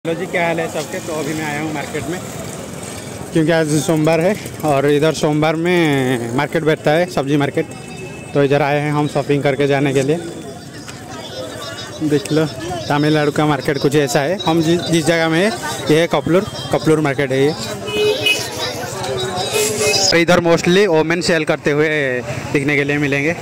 Hello जी, क्या हाल है सबके। तो अभी मैं आया हूँ मार्केट में क्योंकि आज सोमवार है और इधर सोमवार में मार्केट बैठता है, सब्जी मार्केट। तो इधर आए हैं हम शॉपिंग करके जाने के लिए। देख लो, तमिलनाडु का मार्केट कुछ ऐसा है। हम जिस जगह में है ये है कपलूर मार्केट है ये। इधर मोस्टली ओमेन सेल करते हुए दिखने के लिए मिलेंगे।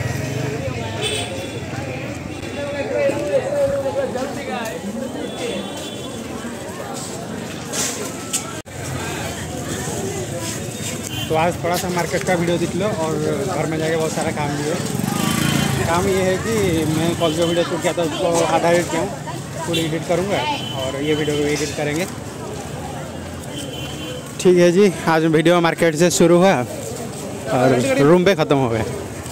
तो आज थोड़ा सा मार्केट का वीडियो देख लो और घर में जाके बहुत सारा काम भी है। काम ये है कि मैं कल जो वीडियो शूट किया था उसको आधा एडिट किया हूँ, फुल एडिट करूँगा और ये वीडियो को एडिट करेंगे। ठीक है जी, आज वीडियो मार्केट से शुरू हुआ और रूम पे ख़त्म हो गए।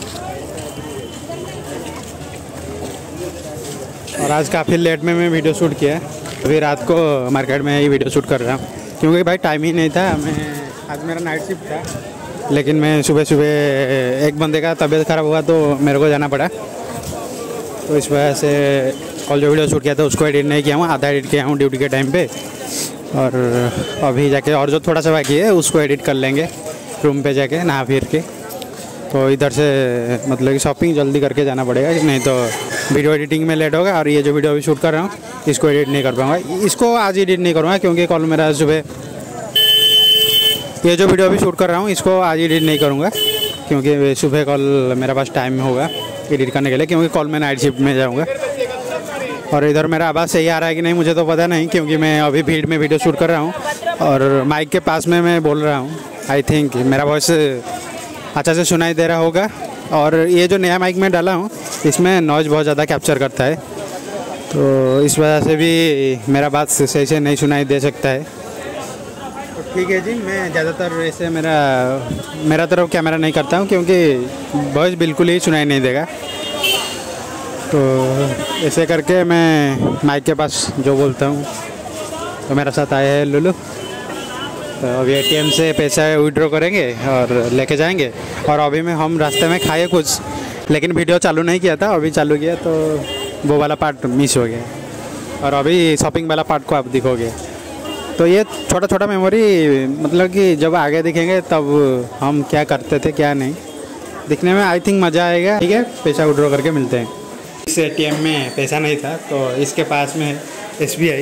और आज काफ़ी लेट में मैं वीडियो शूट किया है। अभी रात को मार्केट में ही वीडियो शूट कर रहा हूँ क्योंकि भाई टाइम ही नहीं था। आज मेरा नाइट शिफ्ट था, लेकिन मैं सुबह एक बंदे का तबीयत ख़राब हुआ तो मेरे को जाना पड़ा। तो इस वजह से कल जो वीडियो शूट किया था उसको एडिट नहीं किया हूँ, आधा एडिट किया हूँ ड्यूटी के टाइम पे। और अभी जाके और जो थोड़ा सा बाकी है उसको एडिट कर लेंगे रूम पे जाके नहा फिर के। तो इधर से मतलब कि शॉपिंग जल्दी करके जाना पड़ेगा, नहीं तो वीडियो एडिटिंग में लेट होगा। और ये जो वीडियो अभी शूट कर रहा हूँ इसको एडिट नहीं कर पाऊँगा, इसको आज एडिट नहीं करूँगा क्योंकि कल मेरा सुबह ये जो वीडियो अभी शूट कर रहा हूँ इसको आज एडिट नहीं करूँगा क्योंकि सुबह कल मेरे पास टाइम होगा एडिट करने के लिए, क्योंकि कल मैं नाइट शिफ्ट में जाऊँगा। और इधर मेरा आवाज़ सही आ रहा है कि नहीं मुझे तो पता नहीं, क्योंकि मैं अभी भीड़ में वीडियो शूट कर रहा हूँ और माइक के पास में मैं बोल रहा हूँ। आई थिंक मेरा वॉइस अच्छा से सुनाई दे रहा होगा। और ये जो नया माइक मैं डाला हूँ इसमें नॉइज़ बहुत ज़्यादा कैप्चर करता है, तो इस वजह से भी मेरा बात सही से नहीं सुनाई दे सकता है। ठीक है जी, मैं ज़्यादातर ऐसे मेरा तरफ कैमरा नहीं करता हूँ क्योंकि वॉइस बिल्कुल ही सुनाई नहीं देगा। तो ऐसे करके मैं माइक के पास जो बोलता हूँ। तो मेरे साथ आए हैं लुलू। तो अभी एटीएम से पैसा विड्रॉ करेंगे और लेके जाएंगे। और अभी में हम रास्ते में खाए कुछ, लेकिन वीडियो चालू नहीं किया था, अभी चालू किया तो वो वाला पार्ट मिस हो गया और अभी शॉपिंग वाला पार्ट को आप दिखोगे। तो ये छोटा छोटा मेमोरी, मतलब कि जब आगे दिखेंगे तब हम क्या करते थे क्या नहीं, दिखने में आई थिंक मज़ा आएगा। ठीक है, पैसा विड्रॉ करके मिलते हैं। इस एटीएम में पैसा नहीं था तो इसके पास में SBI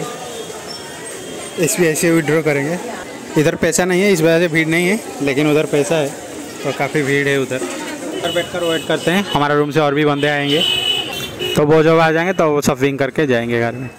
से विड्रॉ करेंगे। इधर पैसा नहीं है इस वजह से भीड़ नहीं है, लेकिन उधर पैसा है तो काफ़ी भीड़ है उधर। बैठकर वेट करते हैं, हमारा रूम से और भी बंदे आएंगे तो वो जब आ जाएंगे तो वो शॉपिंग करके जाएंगे घर में।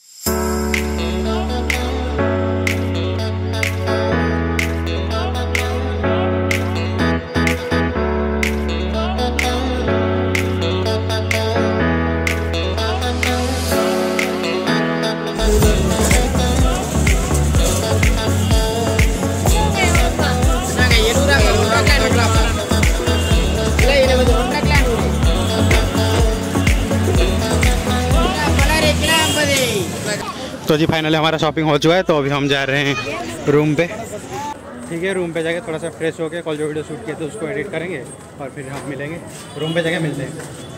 तो जी फाइनली हमारा शॉपिंग हो चुका है, तो अभी हम जा रहे हैं रूम पे। ठीक है, रूम पे जाके थोड़ा सा फ्रेश होके कल जो वीडियो शूट किया था उसको एडिट करेंगे और फिर हम मिलेंगे रूम पे जाके मिलते हैं।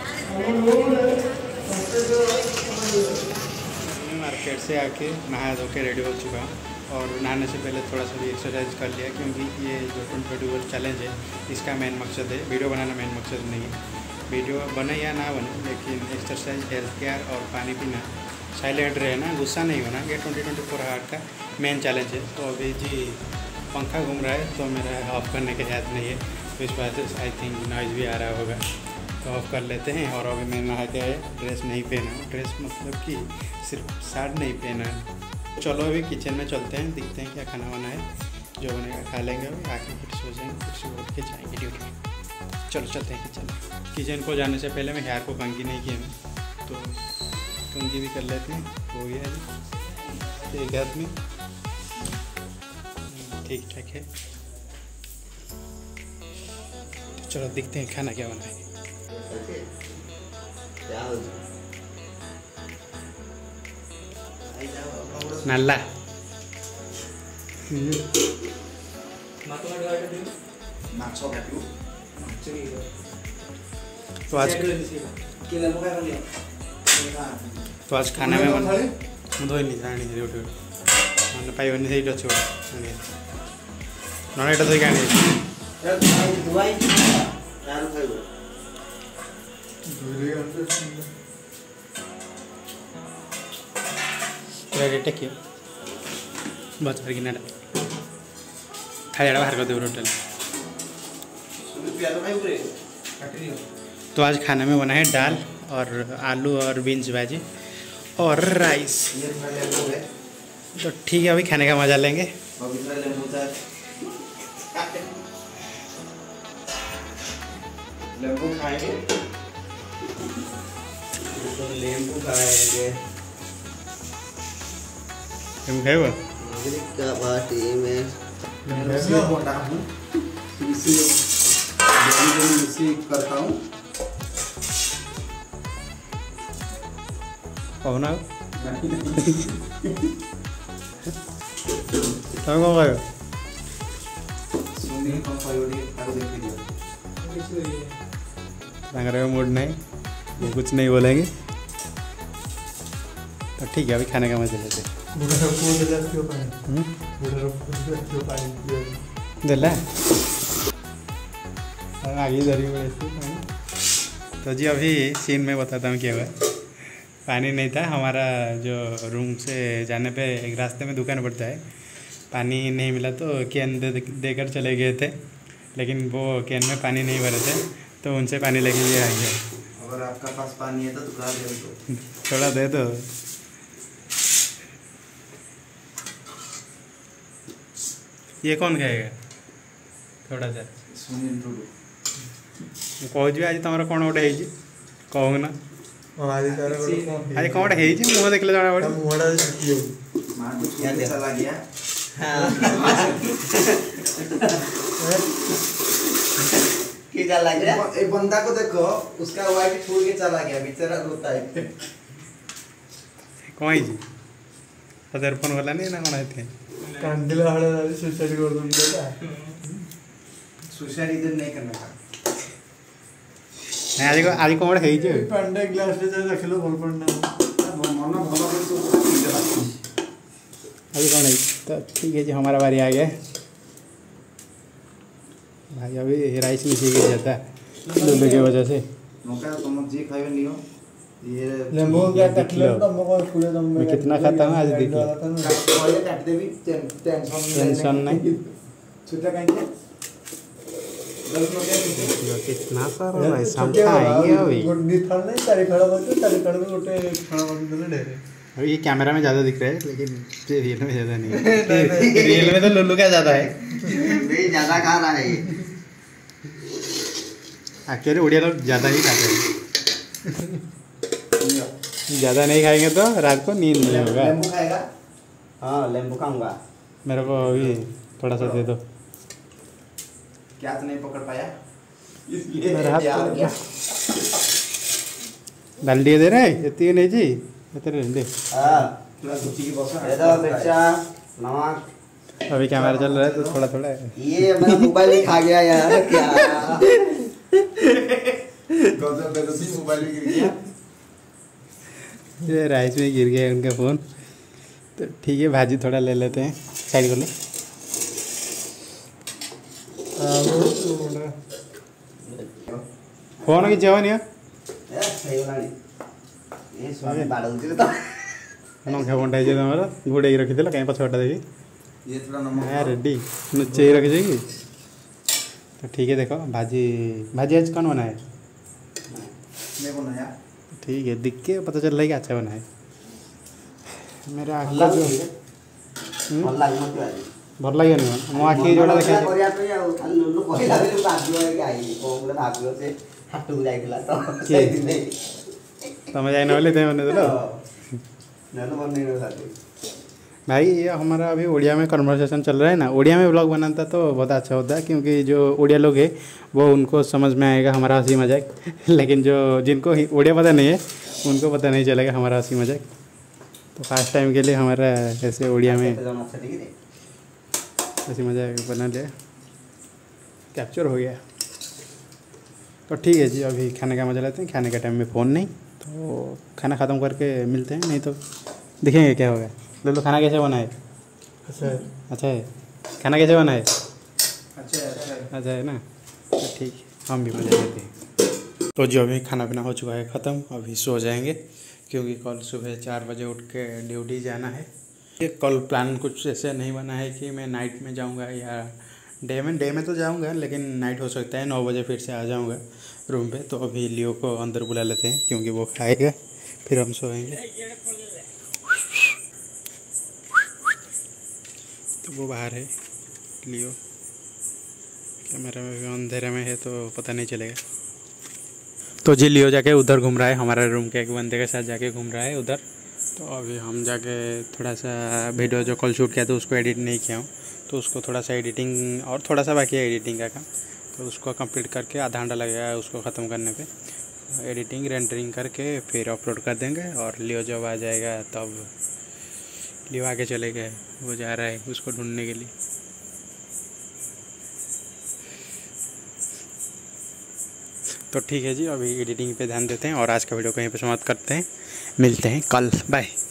मार्केट से आके नहा धो के रेडी हो चुका हूँ और नहाने से पहले थोड़ा सा भी एक्सरसाइज कर लिया, क्योंकि ये जो 2021 चैलेंज है इसका मेन मकसद है, वीडियो बनाना मेन मकसद नहीं है। वीडियो बने या ना बने, लेकिन एक्सरसाइज, हेल्थ केयर और पानी पीना, साइलेंट रहना, गुस्सा नहीं होना, ये 2024 हार्ट का मेन चैलेंज है। तो अभी जी पंखा घूम रहा है तो मेरा ऑफ़ करने के याद नहीं है, तो इस वजह से आई थिंक नॉइज़ भी आ रहा होगा, तो ऑफ़ कर लेते हैं। और अभी मैं नहा के ड्रेस नहीं पहना, ड्रेस मतलब कि सिर्फ शर्ट नहीं पहना। चलो अभी किचन में चलते हैं, दिखते हैं क्या खाना वाना है, जो बनेगा खा लेंगे। अभी आके फिर सो जाएंगे, फिर सुबह उठ के जाएंगे ड्यूटी में। चलो चलते हैं किचन को जाने से पहले मैं हेयर को कंघी नहीं किया मैं, तो कंघी भी कर लेते हैं। हो गया है एक हाथ में, ठीक ठाक है। तो चलो दिखते हैं खाना क्या बनाएंगे। नल्ला तो आज खाने में ଧୋଇନି ଆଣି ଗୋଟେ ମାନେ ପାଇବନି ସେଇଠି ଅଛି ଗୋଟେ ଆଣି ନହେଲେ ଏଇଟା ଧୋଇକି ଆଣି टेकियो बचार कि खाया बाहर कर देव टोटल। तो आज खाने में बना है दाल और आलू और बीन्स भाजी और राइस। तो ठीक है, अभी खाने का मजा लेंगे। नींबू खाएंगे, नींबू खाएंगे। तुम खाएगा? का पार्टी में करता हूँ। कहो ना तुम कौन खाओ? मूड नहीं, वो कुछ नहीं बोलेंगे। तो ठीक है, अभी खाने का मजा लेते दिला आगे धरी। तो जी अभी सीन में बताता हूँ क्या हुआ। पानी नहीं था हमारा, जो रूम से जाने पे एक रास्ते में दुकान पड़ता है, पानी नहीं मिला तो कैन देकर चले गए थे, लेकिन वो कैन में पानी नहीं भरे थे तो उनसे पानी लेके लिए आ गया। अगर आपका पास पानी है तो दुकान दे दो, थोड़ा दे दो। ये कौन खाएगा? थोड़ा सा कहूँ आज तुम कौन गोटे कहू ना आज कौन गोटे मुँह देखले जना पड़े बंदा को देखो, उसका वाइफ छोड़ के चला गया, बेचारा रोता है। कौन है पदर फोन वाला नहीं ना कौन है कांदिला हड़ा सुसाइड कर दूंगा। सुसाइड इधर नहीं करना था। नहीं आज कौन है जे पंडे ग्लास ले जा रख लो, बोल पड़ना मन भला कर तो अभी कौन है? तो ठीक है जी, हमारा बारी आ गया भाई। अभी राइस में सीख जाता है दूध की वजह से। मौका तुम जी खाइबे नहीं हो ये लेंबू क्या टकले तुमको पूरे तुम मैं कितना खाता हूँ आज देखिए। पहले काट दे भी टेंशन नहीं। छुट्टा कहीं कितना सारा राइस हम खाएंगे अभी। गुड्डी थाल नहीं तारी खड़ा बच्चे, तारी खड़ा में गोटे खड़ा बच्चे देले ढेरे। अभी ये कैमरा में ज़्यादा दिख रहा है, लेकिन रियल में ज़्यादा नहीं है। रियल में तो लुल्लू क्या ज़्यादा है, भाई ज़्यादा खा रहा है ये। एक्चुअली उड़िया लोग ज़्यादा ही खाते हैं। ज़्यादा नहीं खाएंगे तो रात को नींद नहीं होगा। लेंबू खाएगा? हाँ लेंबू खाऊंगा। मेरे को अभी थोड़ा सा दे दो। क्या तो नहीं पकड़ पाया इसलिए डाल दिए दे रहे इतनी नहीं जी इतने दे। हाँ दे दो मिर्चा नमक। अभी कैमरा चल रहा है तो थोड़ा थोड़ा है। ये मेरा मोबाइल ही खा गया यार, क्या मोबाइल में गिर गया। ये राइस में गिर गया उनका फ़ोन। तो ठीक है, भाजी थोड़ा ले लेते हैं, साइड कर लो। फोन की जवान है फोनटा तुम घोड़े रखी कहीं पछटा देखी रेडी नुचे रखी जाएगी। तो ठीक है, देखो भाजी भाजी आज कौन बनाया? मैं बनाया। ठीक है, दिख के पता चल रहा है कि अच्छा बनाया। मेरा आँख जो भल लगे मो आखि जोड़ा देखे तुम जाइन बोले बने दिल भाई। ये हमारा अभी उड़िया में कन्वर्सेशन चल रहा है ना, उड़िया में ब्लॉग बनाता तो बहुत अच्छा होता है, क्योंकि जो उड़िया लोग हैं वो उनको समझ में आएगा हमारा हंसी मजाक, लेकिन जो जिनको उड़िया पता नहीं है उनको पता नहीं चलेगा हमारा हंसी मजाक। तो फर्स्ट टाइम के लिए हमारा ऐसे उड़िया में हंसी मजाक बना लिया, कैप्चर हो गया। तो ठीक है जी, अभी खाने का मजा लेते हैं। खाने का टाइम में फ़ोन नहीं, तो खाना ख़त्म करके मिलते हैं, नहीं तो दिखेंगे क्या होगा। लो खाना कैसे बना है? अच्छा है। अच्छा है। खाना कैसे बना है? अच्छा है। अच्छा है। अच्छा है ना, तो ठीक है, हम भी मजा लेते हैं। तो जो अभी खाना पीना हो चुका है ख़त्म, अभी सो जाएंगे क्योंकि कल सुबह 4 बजे उठ के ड्यूटी जाना है। ये कल प्लान कुछ ऐसे नहीं बना है कि मैं नाइट में जाऊंगा या डे में तो जाऊंगा, लेकिन नाइट हो सकता है 9 बजे फिर से आ जाऊंगा रूम पे। तो अभी लियो को अंदर बुला लेते हैं क्योंकि वो खाएगा, फिर हम सोएंगे। तो वो बाहर है लियो, कैमरा में भी अंधेरे में है तो पता नहीं चलेगा। तो जी लियो जाके उधर घूम रहा है, हमारे रूम के एक बंदे के साथ जाके घूम रहा है उधर। तो अभी हम जाके थोड़ा सा वीडियो जो कल शूट किया था उसको एडिट नहीं किया हूँ, तो उसको थोड़ा सा एडिटिंग और थोड़ा सा बाकी है एडिटिंग का काम, तो उसको कंप्लीट करके आधा घंटा लगेगा उसको ख़त्म करने पे। एडिटिंग रेंडरिंग करके फिर अपलोड कर देंगे, और लियो जब आ जाएगा तब लियो आगे चले गए, वो जा रहा है उसको ढूंढने के लिए। तो ठीक है जी, अभी एडिटिंग पे ध्यान देते हैं और आज का वीडियो कहीं पे समाप्त करते हैं। मिलते हैं कल, बाय।